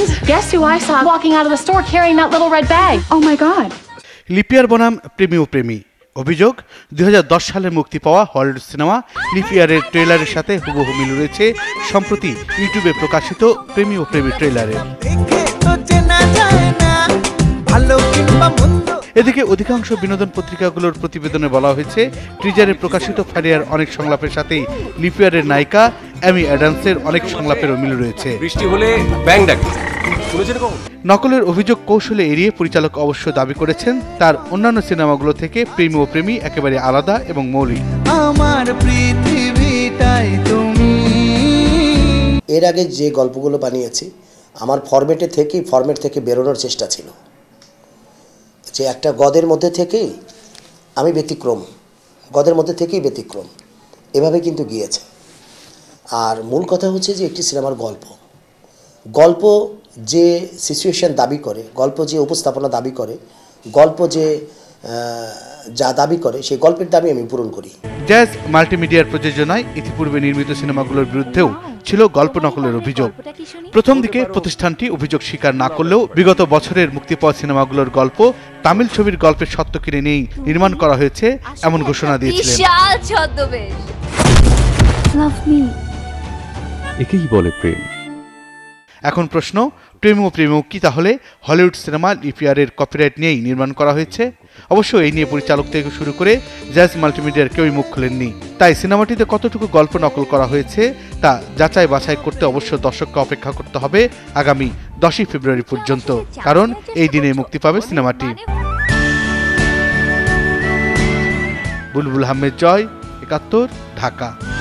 Guys, guess who I saw walking out of the store carrying that little red bag? Oh my god. লিপিয়ার বনাম প্রেমী ও প্রেমী। অভিযোগ 2010 সালে মুক্তি পাওয়া হলিউড সিনেমা লিপিয়ারের ট্রেলারের সাথে হুবহু মিল রয়েছে সম্প্রতি ইউটিউবে প্রকাশিত প্রেমী ও প্রেমী ট্রেলারের। এদিকে অধিকাংশ বিনোদন পত্রিকাগুলোর প্রতিবেদনে বলা হয়েছে টিজারে প্রকাশিত ফারিয়ার অনেক সংলাপের সাথেই লিপিয়ারের নায়িকা অ্যামি অ্যাডামসের অনেক সংলাপেরও মিল রয়েছে। বৃষ্টি হলে ব্যাং ডাকে। নকলের অভিযোগ কৌশলে এড়িয়ে পরিচালক অবশ্য দাবি করেছেন তার অন্যান্য সিনেমাগুলো থেকে প্রেমী ও প্রেমী একেবারে আলাদা এবং মৌলিক। আমার পৃথিবীটাই তুমি। এর আগে যে গল্পগুলো বানিয়েছি আমার ফরম্যাট থেকে বেরোনোর চেষ্টা ছিল, যে একটা গদের মধ্যে থেকেই আমি ব্যতিক্রম, গদের মধ্যে থেকেই ব্যতিক্রম, এভাবে কিন্তু গিয়েছে। আর মূল কথা হচ্ছে যে একটি সিনেমার গল্প যে সিচুয়েশন দাবি করে, গল্প যে উপস্থাপনা দাবি করে, গল্প যে যা দাবি করে সেই গল্পের দাবি আমি পূরণ করি। জ্যাজ মাল্টিমিডিয়ার প্রযোজনায় ইতিপূর্বে নির্মিত সিনেমাগুলোর বিরুদ্ধেও ছিল গল্প নকলের অভিযোগ। প্রথম দিকে প্রতিষ্ঠানটি অভিযোগ স্বীকার না করলেও বিগত বছরের মুক্তি পাওয়া সিনেমাগুলোর গল্প তামিল ছবির গল্পের সত্ত্ব কিনে নিয়েই নির্মাণ করা হয়েছে এমন ঘোষণা দিয়েছিলেন। একেই বলে প্রেম। এখন প্রশ্ন, প্রেম ও প্রেমিক কি তাহলে হলিউড সিনেমা লিপিয়ারের কপিরাইট নিয়েই নির্মাণ করা হয়েছে? অবশ্য এই নিয়ে পরিচালক থেকে শুরু করে জ্যাজ মাল্টিমিডিয়ার কেউই মুখ খোলেননি। তাই সিনেমাটিতে কতটুকু গল্প নকল করা হয়েছে তা যাচাই বাছাই করতে অবশ্য দর্শককে অপেক্ষা করতে হবে আগামী 10 ফেব্রুয়ারি পর্যন্ত, কারণ এই দিনে মুক্তি পাবে সিনেমাটি। বুলবুল আহমেদ জয়, 71, ঢাকা।